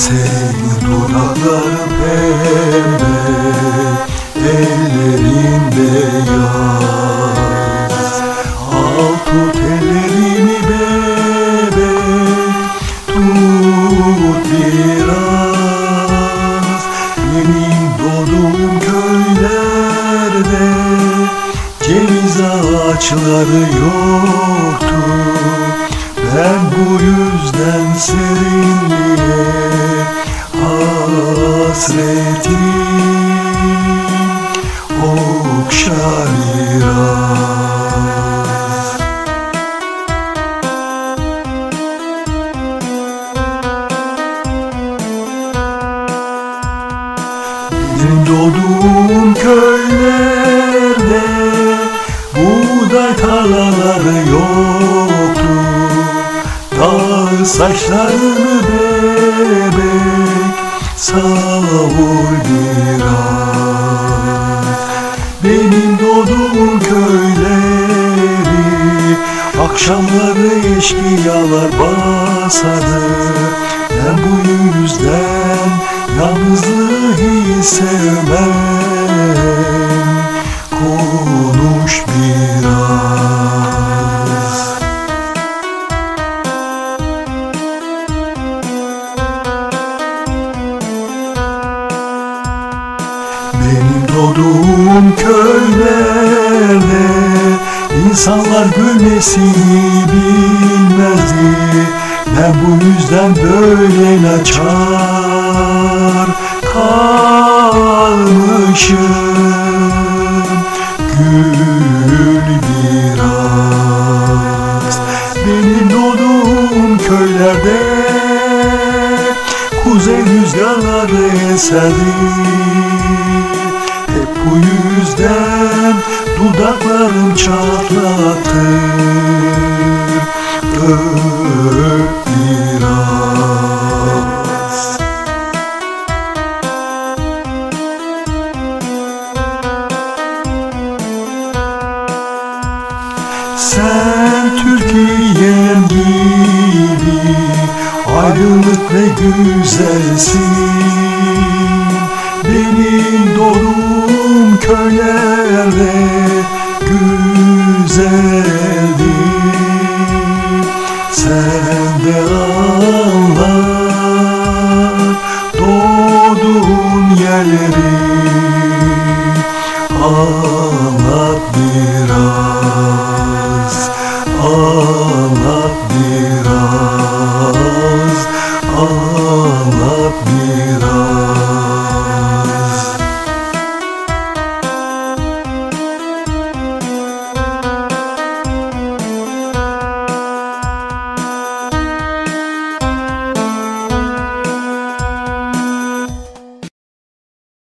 Senin dudakların pembe, ellerinde yaz. Al tut ellerimi bebek, tut biraz. Benim doğduğum köylerde ceviz ağaçları yoktu. Ben bu yüzden serinliğe hasretim okşar biraz. Benim doğduğum köylerde buğday tarlaları yoktu. Dağ saçlarını bebek savur biraz. Benim doğduğum köyleri akşamları eşkıyalar basardı. Ben bu yüzden yalnızlığı hiç sevmem. Konuş biraz. Benim doğduğum köylerde insanlar gülmesini bilmezdi. Ben bu yüzden böyle naçar kalmışım. Gül biraz. Benim doğduğum köylerde kuzey rüzgarları eserdi. Hep bu yüzden dudaklarım çatlaktır. Öp biraz. Sen Türkiye'm gibi aydınlık ve güzelsin. Benim doğduğum köylerde güzeldi. Sen de anlar doğduğun yerleri, anlat biraz, anlat biraz, anlat biraz.